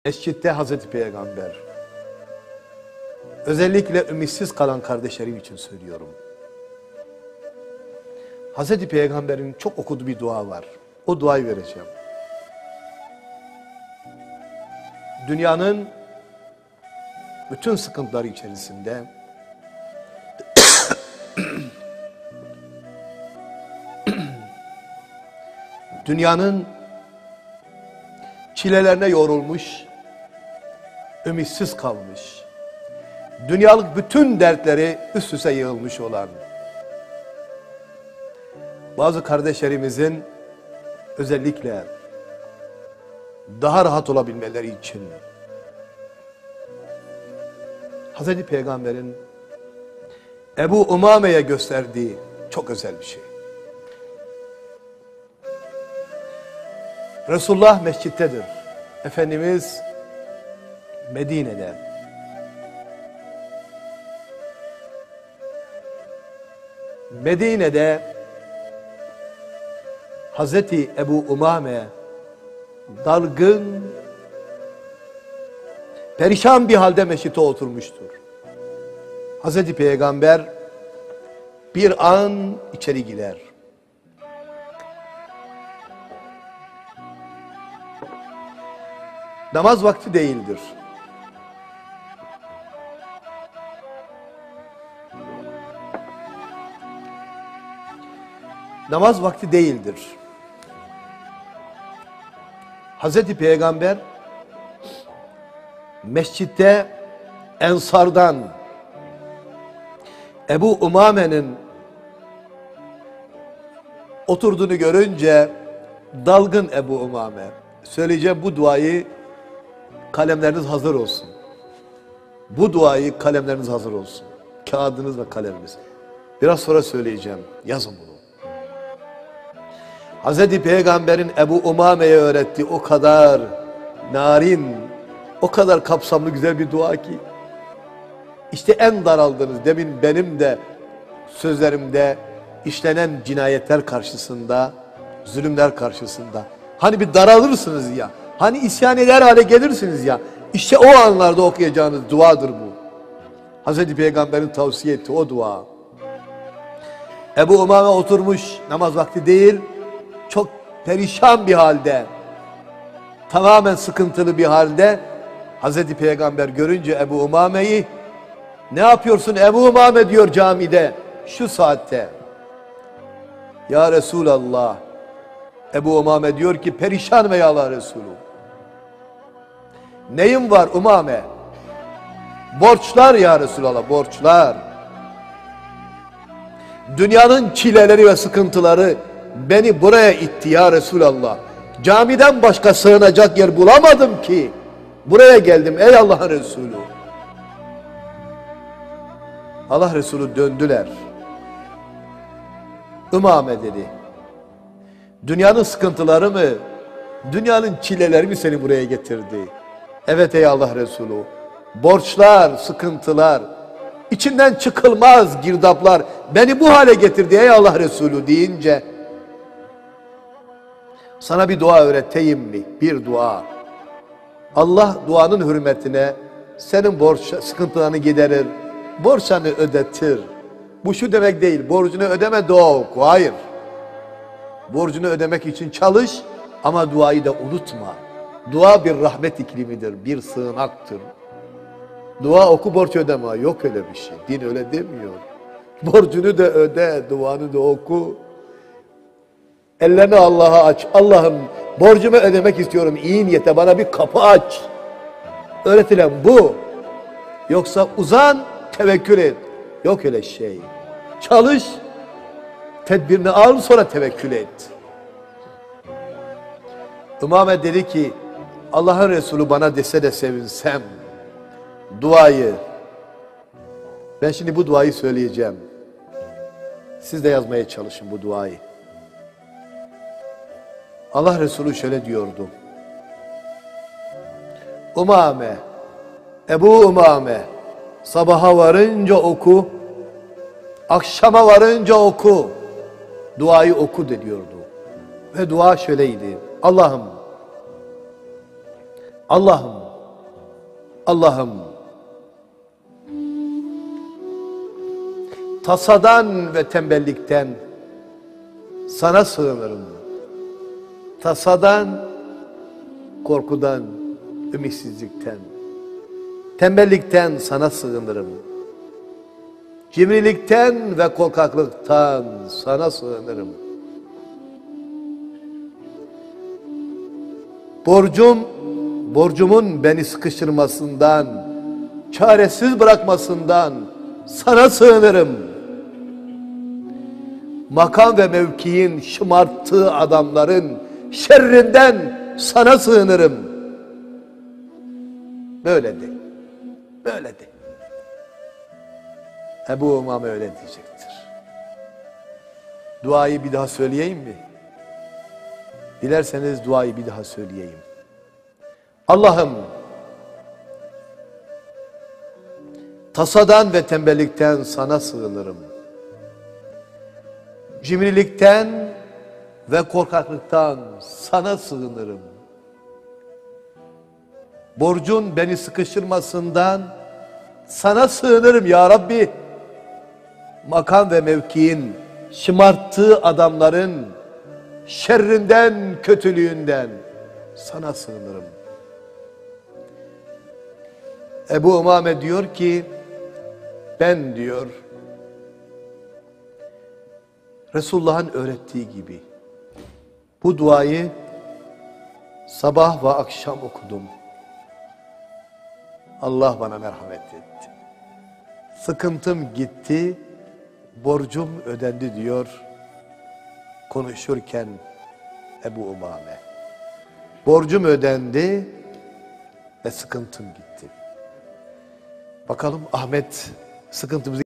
Mescitte Hazreti Peygamber, özellikle ümitsiz kalan kardeşlerim için söylüyorum. Hazreti Peygamber'in çok okuduğu bir dua var. O duayı vereceğim. Dünyanın bütün sıkıntıları içerisinde dünyanın çilelerine yorulmuş, ümitsiz kalmış, dünyalık bütün dertleri üst üste yığılmış olan bazı kardeşlerimizin özellikle daha rahat olabilmeleri için Hazreti Peygamber'in Ebu Umame'ye gösterdiği çok özel bir şey. Resulullah mescittedir. Efendimiz Medine'de. Medine'de Hazreti Ebu Umame dalgın, perişan bir halde mescitte oturmuştur. Hazreti Peygamber bir an içeri girer. Namaz vakti değildir. Namaz vakti değildir. Hazreti Peygamber mescitte Ensar'dan Ebu Umame'nin oturduğunu görünce dalgın Ebu Umame, söyleyeceğim bu duayı, kalemleriniz hazır olsun. Bu duayı kalemleriniz hazır olsun. Kağıdınız ve kaleminiz. Biraz sonra söyleyeceğim. Yazın bunu. Hazreti Peygamber'in Ebu Umame'ye öğrettiği o kadar narin, o kadar kapsamlı güzel bir dua ki. İşte en daraldığınız, demin benim de sözlerimde işlenen cinayetler karşısında, zulümler karşısında. Hani bir daralırsınız ya, hani isyan eder hale gelirsiniz ya. İşte o anlarda okuyacağınız duadır bu. Hazreti Peygamber'in tavsiye ettiği o dua. Ebu Umame oturmuş, namaz vakti değil, çok perişan bir halde, tamamen sıkıntılı bir halde. Hazreti Peygamber görünce Ebu Umame'yi, ne yapıyorsun Ebu Umame diyor camide şu saatte. Ya Resulallah. Ebu Umame diyor ki perişan ya Allah Resulü. Neyim var Umame? Borçlar ya Resulallah, borçlar. Dünyanın çileleri ve sıkıntıları beni buraya itti ya Resulallah. Camiden başka sığınacak yer bulamadım ki. Buraya geldim ey Allah'ın Resulü. Allah Resulü döndüler. Umame dedi. Dünyanın sıkıntıları mı, dünyanın çileleri mi seni buraya getirdi? Evet ey Allah Resulü. Borçlar, sıkıntılar, içinden çıkılmaz girdaplar beni bu hale getirdi ey Allah Resulü deyince, sana bir dua öğreteyim mi? Bir dua. Allah duanın hürmetine senin sıkıntılarını giderir, borçlarını ödetir. Bu şu demek değil, borcunu ödeme dua oku. Hayır. Borcunu ödemek için çalış ama duayı da unutma. Dua bir rahmet iklimidir, bir sığınaktır. Dua oku, borç ödeme. Yok öyle bir şey. Din öyle demiyor. Borcunu da öde, duanı da oku. Ellerini Allah'a aç. Allah'ım borcumu ödemek istiyorum. İyi niyete bana bir kapı aç. Öğretilen bu. Yoksa uzan, tevekkül et. Yok öyle şey. Çalış, tedbirini al, sonra tevekkül et. Umame dedi ki, Allah'ın Resulü bana dese de sevinsem, duayı, ben şimdi bu duayı söyleyeceğim. Siz de yazmaya çalışın bu duayı. Allah Resulü şöyle diyordu. Umame, Ebu Umame, sabaha varınca oku, akşama varınca oku, duayı oku de diyordu. Ve dua şöyleydi. Allah'ım, Allah'ım tasadan ve tembellikten sana sığınırım. Tasadan, korkudan, ümitsizlikten, tembellikten sana sığınırım. Cimrilikten ve korkaklıktan sana sığınırım. Borcumun beni sıkıştırmasından, çaresiz bırakmasından sana sığınırım. Makam ve mevkiin şımarttığı adamların şerrinden sana sığınırım. Böyle de, böyle de. Ebu Umame öyle diyecektir. Duayı bir daha söyleyeyim mi? Dilerseniz duayı bir daha söyleyeyim. Allah'ım tasadan ve tembellikten sana sığınırım. Cimrilikten ve korkaklıktan sana sığınırım. Borcun beni sıkıştırmasından sana sığınırım ya Rabbi. Makam ve mevkiin şımarttığı adamların şerrinden, kötülüğünden sana sığınırım. Ebu Umame diyor ki, ben diyor, Resulullah'ın öğrettiği gibi bu duayı sabah ve akşam okudum. Allah bana merhamet etti. Sıkıntım gitti, borcum ödendi diyor konuşurken Ebu Umame. Borcum ödendi ve sıkıntım gitti. Bakalım Ahmet sıkıntımızı